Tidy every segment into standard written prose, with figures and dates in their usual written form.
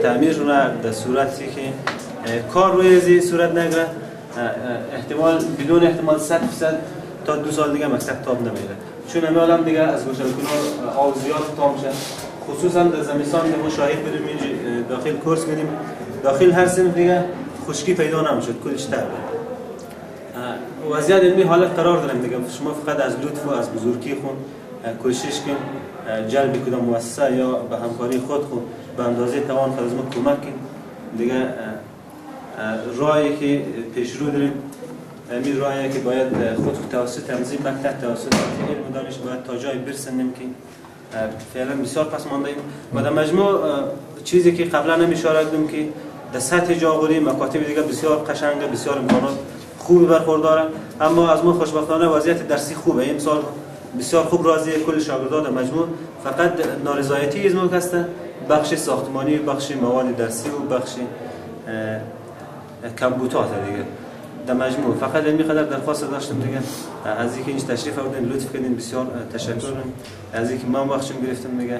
تعمیرشون در صورتی که کار روی ازی صورت نگره احتمال بدون احتمال 100% تا 2 سال دیگه مکتب تاب نمیره، چون همه عالم دیگه از گوشه‌کنار آب زیاد تام میشه، خصوصا در زمستان که ما شاهد بریم داخل کورس بریم داخل هر صنف دیگه خشکی پیدا نمیشد، کلش تر وضعیت علمی حالت قرار داریم دیگه. شما فقط از لطف و از بزرگی خون کوشش کن جلب کدام مؤسسه یا به همکاری خود به اندازه توان خود از ما کمک کن دیگه. راهی که پیش رو داریم همین راهی که باید خود توسط تنظیم مکتب توسط علم و دانش باید تا جای برسونیم که فعلا بسیار پس مانده ایم و در مجموع چیزی که قبلا هم اشاره کردم که در سطح جاغوری مکاتب دیگه بسیار قشنگه، بسیار امکانات خوبی برخورداره، اما از ما خوشبختانه وضعیت درسی خوبه. این سال بسیار خوب راضی کل شاگردان در مجموع، فقط نارضایتی از ما هست بخش ساختمانی، بخش مواد درسی و بخش کمبوتات دیگه. در مجموع فقط این قدر درخواست داشتم دیگه از اینکه اینجا تشریف آوردین، لطف کردین، بسیار تشکر از اینکه من وقتشون گرفتم دیگه.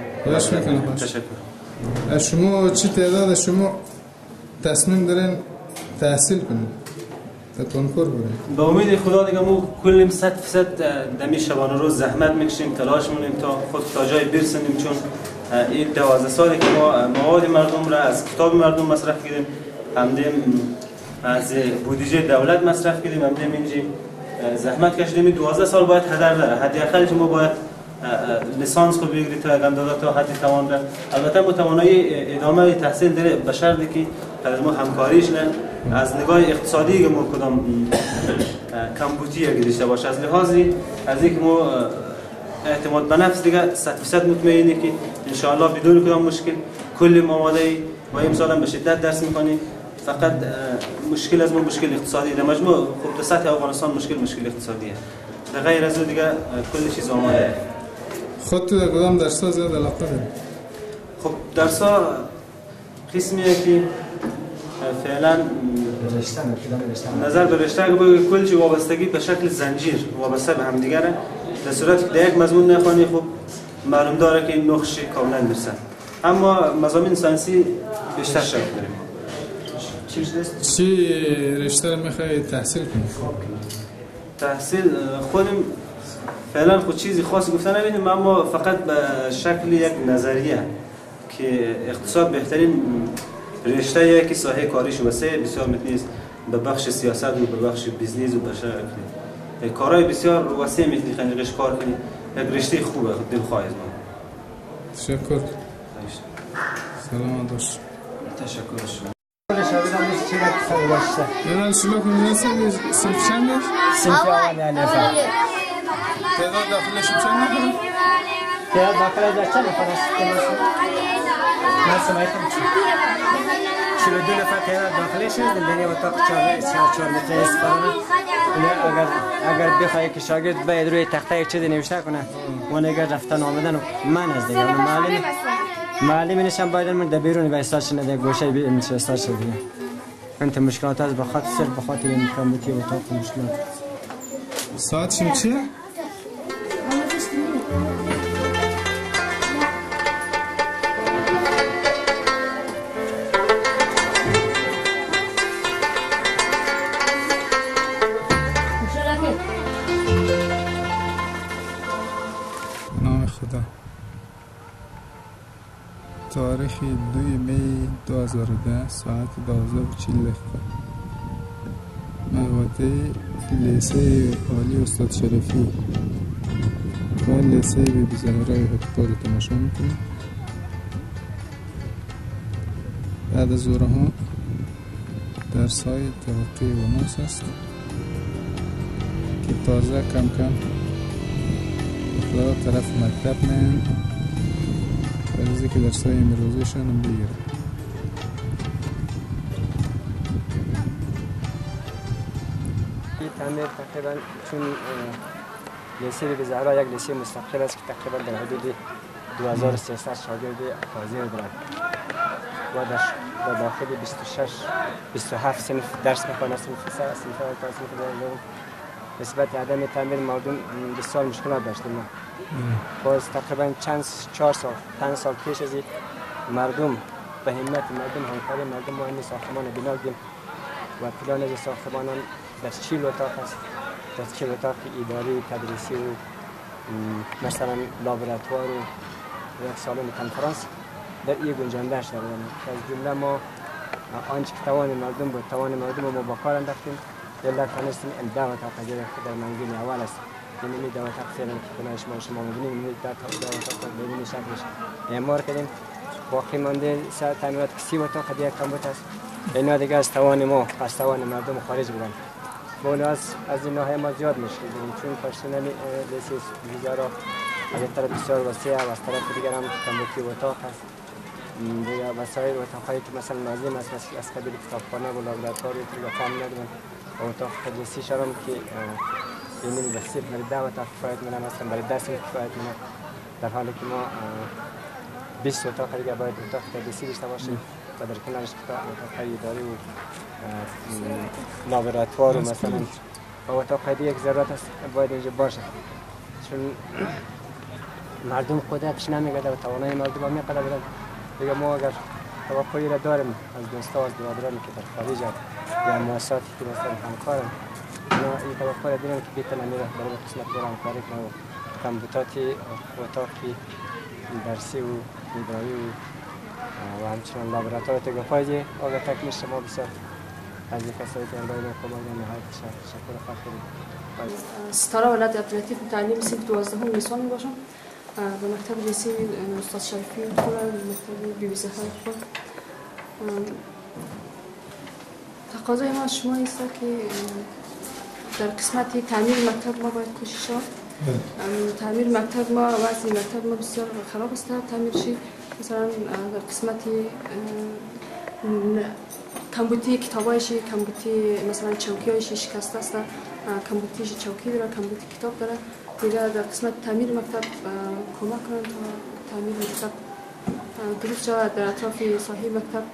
تشکر. شما چی تعداد شما تصمیم دارین تحصیل کنید تا کنکور برین؟ به امید خدا دیگه ما کلیم 100% دمی شبانه روز زحمت میکشیم، تلاش میکنیم تا خود تا جای برسونیم، چون این 12 سالی که ما مواد مردم را از کتاب مردم مصرف کردیم، همدیم از بودجه دولت مصرف کردیم، همدیم اینجی زحمت کشیدیم. 12 سال باید هدر داره، حداقل ما باید لیسانس رو بگیرید تا اندازه تا حد توان را. البته ما توانایی ادامه تحصیل داره به شرطی که از ما همکاریش نه از نگاه اقتصادی که ما کدام کمبودی گذاشته باشه، از لحاظی از اینکه ما اعتماد به نفس دیگه 100% مطمئنی که ان شاء الله بدون کدام مشکل کل موادی ما امسال هم به شدت درس میکنیم. فقط مشکل از ما مشکل اقتصادی در مجموع خب در سطح افغانستان مشکل اقتصادیه، در غیر از دیگه کل چیز آماده. خود تو در کدام درس‌ها زیاد علاقه داری؟ خب درس‌ها قسمیه که فعلا نظر به رشته که کل چی وابستگی به شکل زنجیر وابسته به هم دیگره، در صورتی که در یک مضمون نخوانی خب معلوم داره که این نقش کاملا میرسه، اما مضامین ساینسی بیشتر شکل داریم. چی رشته رو میخوای تحصیل کنی؟ تحصیل خودم فعلا خود چیزی خاص گفتن نمیدونم، اما فقط به شکل یک نظریه که اقتصاد بهترین رشته که ساحه کاریش وسیع بسیار میتونید به بخش سیاست و به بخش بیزنس و به کارهای بسیار وسیع میتونید خیلیش کار کنید. یک رشته خوبه، دلخواه از ما. تشکر. سلام داشت. تشکر شما. یعنی شما کجا صنف چند است؟ صنف اول الف. تعداد داخلش چند نفره؟ تعداد داخلش چند نفر است؟ من سمعتم 42 نفر تعداد داخلش است. در اتاق 4 متر است فرانه. اگر بخوای که شاگرد باید روی تخته یک چیزی نوشته کنه و اگر رفتن آمدن من از دیگه معلمی نشم باید من در بیرون به استارش نده گوشه میشه استارش دیگه. انت مشکلات از بخاطر صرف بخاطر این کمیتی و اتاق مشکلات. ساعت شما چیه؟ نام خدا. تاریخ 2 می 2010 ساعت 12:40 محوطه لیسه عالی استاد شرفی و لیسه بی زهرا هکتار تماشا میکنیم. بعد از ظهرها درس های توقع و ناس است که تازه کم کم اخلاق طرف مکتب میان فرضی که درس های امروزشان هم بگیره. تعمیر تقریبا چون لیسه بی زهرا یک لیسه مستقل است که تقریبا در حدود 2300 شاگرد حاضر دارند و در داخل 27 صنف درس می‌خوانند. صنف اول تا صنف دوم نسبت عدم تعمیر مردم بسیار مشکلات داشتیم. باز تقریبا 4 سال 5 سال پیش از مردم به همت مردم همکاری مردم ما این ساختمان بنا کردیم و پلان از ساختمان در 40 اتاق است. در 40 اتاق اداری تدریسی و مثلا لابراتوار و یک سالن کنفرانس در این گنجانده شده که از جمله ما آنچه که توان مردم بود توان مردم ما با کار انداختیم یلا تانستیم این 10 اتاق در منزل اول است. یعنی این 10 اتاق فعلا که شما می‌بینید این 10 اتاق بدون شکلش اعمار کردیم. باقی مانده سر تعمیرات 30 اتاق دیگه کم بود است. اینا دیگه از توان ما از توان مردم خارج بودن. بالا از این ناحیه ما زیاد می‌شدیم چون پرسنل لیسانس ویزارا از طرف بسیار وسیع و از طرف دیگر هم کمبودی اتاق است. دیگه وسایل اتاقایی که مثلا لازم است از قبیل کتابخانه و لابراتوار و فهم ندارن اتاق تدریسی شرم که یعنی بسیار برای 10 اتاق کفایت می‌کنه مثلا برای درس کفایت می‌کنه در حالی که ما 20 اتاق دیگه باید اتاق تدریسی داشته باشیم و در کنارش اتاق اداری و لابراتوار و مثلا اتاق دیگه یک ضرورت است باید اینجا باشه چون مردم قدرتش نمیگده و توانای مردم هم میقدر بدن. دیگه ما اگر توقعی را داریم از دوستا از برادرانی که در خارج یا مؤسساتی که مثلا همکارن این توقع را داریم که بتونن میره برای قسمت را همکاری کنه و کمبوداتی اتاقی درسی و اداری و همچنان لابراتوار تگفایجی آگه تکمیل شما بسیار از یک کسایی که اندایی کمال نهایت شکر خواهد کنیم. ستاره ولایت عبداللطیف تعلیم صنف 12 لیسان میباشم به مکتب لیسی استاد شریفی میخونم مکتب بی بی زهرا خود. تقاضای ما از شما است که در قسمت تعمیر مکتب ما باید کوشش شد. تعمیر مکتب ما وضع مکتب ما بسیار خراب است تعمیر شد. مثلا در قسمت کمبودی کتابایش کمبودی مثلا چوکیایش شکسته است کمبودیش چوکی داره کمبودی کتاب داره دیگه در قسمت تعمیر مکتب کمک کنند تا تعمیر مکتب درست شود در اطراف ساحه مکتب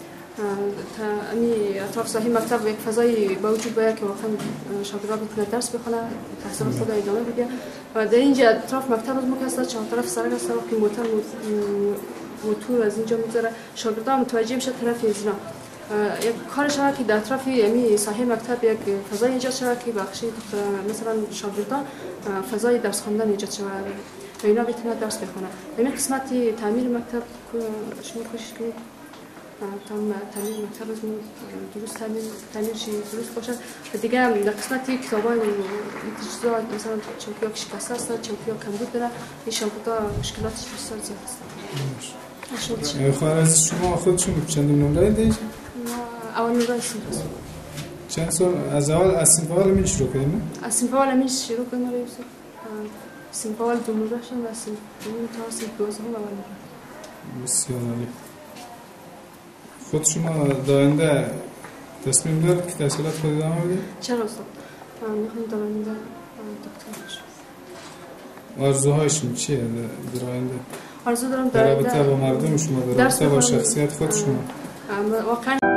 اطراف ساحه مکتب یک فضای با وجود باید که واقعا شاگردان بتونه درس بخونه تحصیل خود ادامه بده و در اینجا اطراف مکتب از مکسر چهار طرف سرک است که موتور از اینجا میذاره شاگردان متوجه میشه طرف اینا یک کار شود که در اطراف یعنی ساحه مکتب یک فضای ایجاد شود که بخشی مثلا شاگردان فضای درس خواندن ایجاد شود و اینا بتونه درس بخونه. این قسمت تعمیر مکتب شما کوشش کنید تا تعمیر مکتب از درست تعمیر شی درست باشد و دیگه در قسمت کتابای تجهیزات مثلا چوکی‌ها که شکسته است چوکی‌ها کمبود داره این شاگردان مشکلاتش بسیار زیاد است. خواهر از شما خودشون چند نمره دید؟ اول نمره صنف چند سال از اول از صنف اول من شروع کردیم؟ از صنف اول من شروع کردم یوسف صنف اول 2 نمره شدم و صنف دوم تا صنف 12 اول نمره. بسیار عالی. خود شما داینده تصمیم دارید که تحصیلات خود ادامه بدید؟ چرا استاد؟ میخوام داینده دکتر بشم. آرزوهایشون چیه در آینده؟ آرزو دارم در رابطه با مردم شما در رابطه با شخصیت خود شما؟ واقعا